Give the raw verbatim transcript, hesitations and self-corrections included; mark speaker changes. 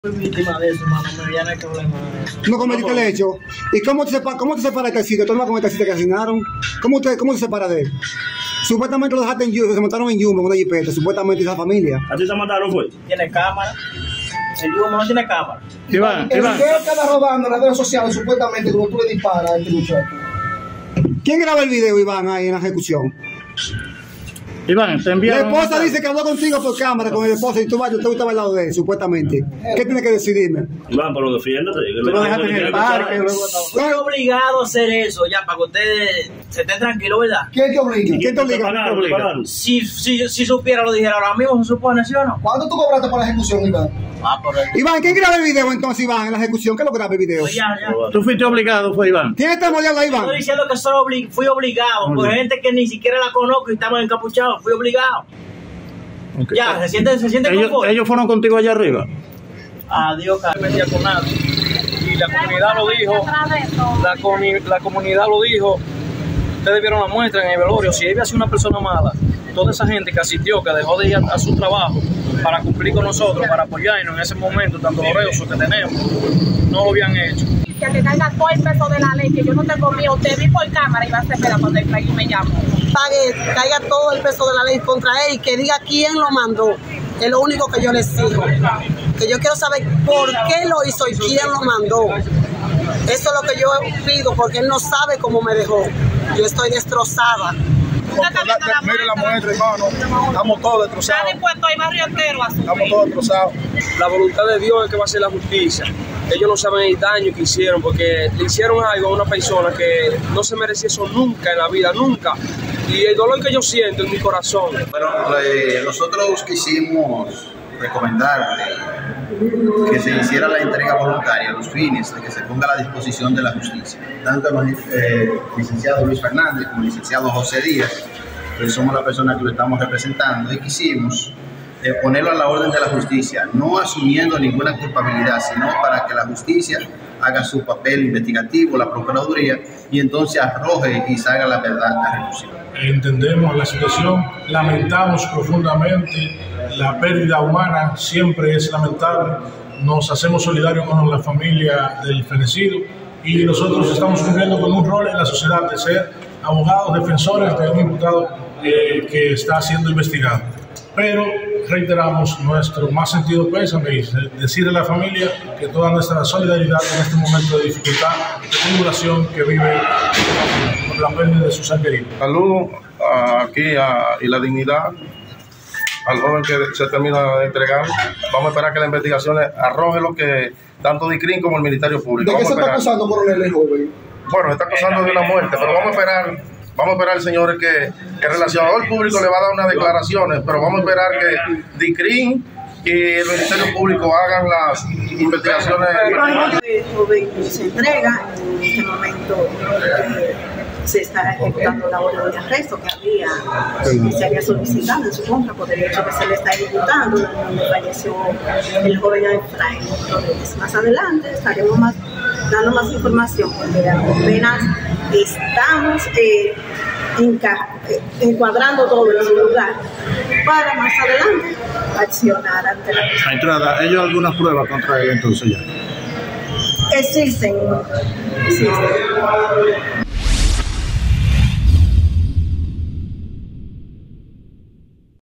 Speaker 1: Soy víctima de eso, mano, me viene el problema de eso.
Speaker 2: ¿No cometiste el hecho? ¿Y cómo te separa, cómo te separa el taxista? ¿Tú no vas con el taxista que asesinaron? ¿Cómo te, cómo te separa de él? Supuestamente lo dejaste en Yuma, se montaron en Yuma, en una jipeta, supuestamente esa familia.
Speaker 3: ¿A ti te mataron fue?
Speaker 1: Tiene cámara. El Yuma no tiene cámara.
Speaker 4: Iván,
Speaker 5: El
Speaker 4: Iván.
Speaker 5: video que anda rodando en las redes sociales, supuestamente, como tú le disparas a este muchacho.
Speaker 2: ¿Quién graba el video, Iván, ahí en la ejecución?
Speaker 4: Iván, te
Speaker 2: La
Speaker 4: enviaron.
Speaker 2: esposa dice que habló contigo por cámara con el esposo y tú, vas, tú estabas al lado de él, supuestamente. ¿Qué tienes que decidirme?
Speaker 3: Iván, pero defiéndete.
Speaker 4: Tú lo dejaste en el parque. luego-
Speaker 1: Fui obligado a hacer eso, ya, para que ustedes se estén tranquilos, ¿verdad?
Speaker 5: ¿Quién te obliga?
Speaker 2: ¿Quién te obliga?
Speaker 3: pagaron, te pagaron.
Speaker 1: Si, si, si supiera, lo dijera ahora mismo, se supone, ¿sí o no?
Speaker 5: ¿Cuánto tú cobraste por la ejecución, Iván?
Speaker 1: Ah, por el...
Speaker 2: Iván, ¿quién graba el video entonces, Iván, en la ejecución? ¿Qué es lo que graba el video?
Speaker 1: Pues ya, ya.
Speaker 4: Tú fuiste obligado, fue Iván.
Speaker 2: ¿Quién está moleando a Iván?
Speaker 1: Estoy diciendo que soy obli- fui obligado,
Speaker 4: Muy
Speaker 1: por
Speaker 4: bien.
Speaker 1: gente que ni siquiera la conozco y estamos encapuchados, fui obligado.
Speaker 4: Okay.
Speaker 1: Ya, se siente, se siente
Speaker 4: Ellos,
Speaker 1: confort.
Speaker 4: ellos fueron contigo allá arriba.
Speaker 1: Adiós,
Speaker 6: No metía con nadie. Y la comunidad lo dijo, la, comi- la comunidad lo dijo, ustedes vieron la muestra en el velorio, si había sido una persona mala, toda esa gente que asistió, que dejó de ir a, a su trabajo para cumplir con nosotros, para apoyarnos en ese momento tan doloroso que tenemos, no lo habían hecho.
Speaker 7: Que caiga todo el peso de la ley, que yo no tengo miedo, te vi por cámara y va a ser espera cuando el país me llamó.
Speaker 8: Pague, caiga todo el peso de la ley contra él y que diga quién lo mandó. Es lo único que yo le exijo. Que yo quiero saber por qué lo hizo y quién lo mandó. Eso es lo que yo pido, porque él no sabe cómo me dejó. Yo estoy destrozada.
Speaker 5: Mire la muestra, hermano. Estamos todos destrozados.
Speaker 7: Está dispuesto el barrio entero así.
Speaker 5: Estamos todos destrozados.
Speaker 6: La voluntad de Dios es que va a ser la justicia. Ellos no saben el daño que hicieron, porque le hicieron algo a una persona que no se merecía eso nunca en la vida, nunca. Y el dolor que yo siento en mi corazón.
Speaker 9: Bueno, eh, nosotros quisimos recomendar eh, que se hiciera la entrega voluntaria a los fines de que se ponga a la disposición de la justicia. Tanto el eh, licenciado Luis Fernández como el licenciado José Díaz, que somos las personas que lo estamos representando, y quisimos eh, ponerlo a la orden de la justicia, no asumiendo ninguna culpabilidad, sino para que la justicia haga su papel investigativo, la Procuraduría, y entonces arroje y salga la verdad a relucir.
Speaker 10: Entendemos la situación, lamentamos profundamente, la pérdida humana siempre es lamentable, nos hacemos solidarios con la familia del fenecido y nosotros estamos cumpliendo con un rol en la sociedad de ser abogados defensores de un imputado eh, que está siendo investigado. Pero reiteramos nuestro más sentido pésame y decirle a la familia que toda nuestra solidaridad en este momento de dificultad, de tribulación que vive por la pérdida de su ser querido.
Speaker 11: Saludos aquí a, y la dignidad al joven que se termina de entregar. Vamos a esperar que la investigación arroje lo que tanto DICRIM como el Ministerio Público.
Speaker 5: ¿De qué
Speaker 11: Vamos
Speaker 5: se
Speaker 11: a
Speaker 5: está
Speaker 11: esperar.
Speaker 5: acusando, coronel, el joven?
Speaker 11: Bueno, está acusando de una muerte, pero vamos a esperar. Vamos a esperar, señores, que, que el relacionador público le va a dar unas declaraciones, pero vamos a esperar que DICRIM y el Ministerio Público hagan las investigaciones.
Speaker 8: El joven se entrega, en este momento eh, se está ejecutando la orden de arresto que había, que se había solicitado en su contra por el hecho que se le está ejecutando, donde falleció el joven Efraín Rodríguez. Más adelante estaremos más, dando más información, porque apenas estamos eh, enca eh, encuadrando todo en su lugar para más adelante accionar ante la justicia.
Speaker 4: La entrada, ¿ellos alguna prueba contra él entonces ya?
Speaker 8: Existen, existen.